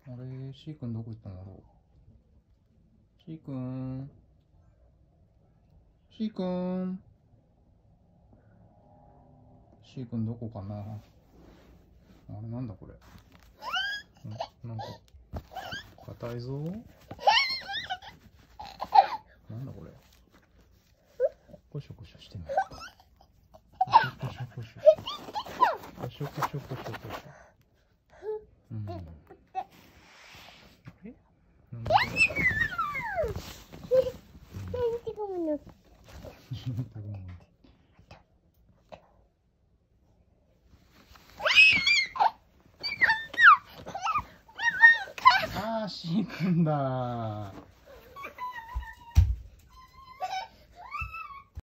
あれ、シーくんどこ行ったんだろう。シーくん。シーくん。シーくんどこかな。あれなんだこれ。なんか、硬いぞ。なんだこれ。コショコショしてみようか。コショコショコショ。コショコショコショコショ。うん。あれなんだこれ。あー、シーくんだー。